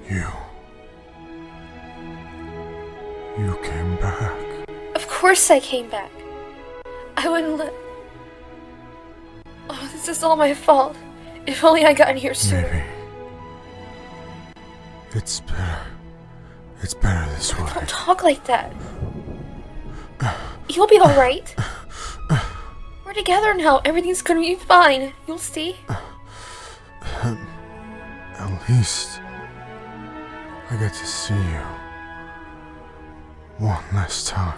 You. You came back. Of course I came back. I wouldn't let... Oh, this is all my fault. If only I got in here sooner. Maybe. It's better. It's better this way. Don't talk like that. You'll be alright. We're together now. Everything's gonna be fine. You'll see. At least I get to see you one last time.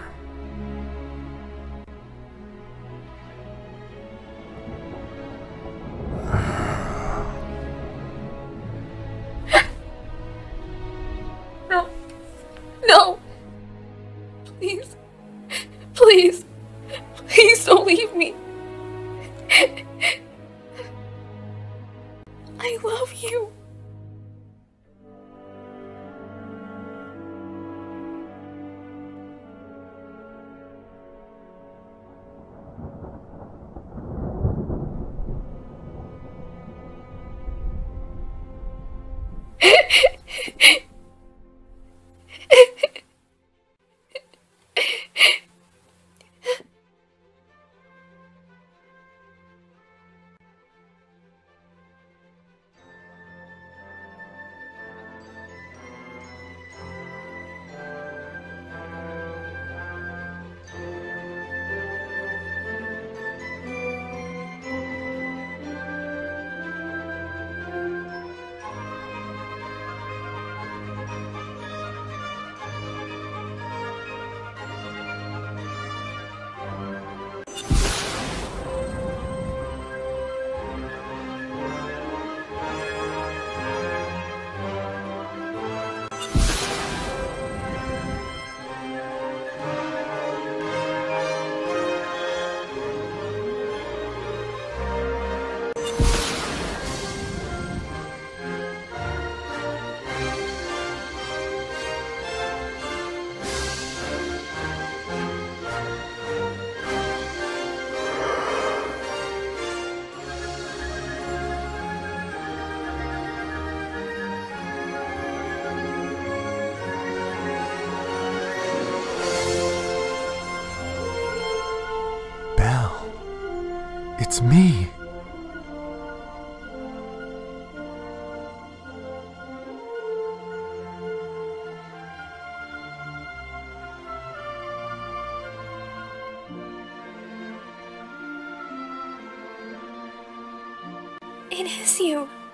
No. No. Please. Please. Please don't leave me. I love you. It's me. It is you.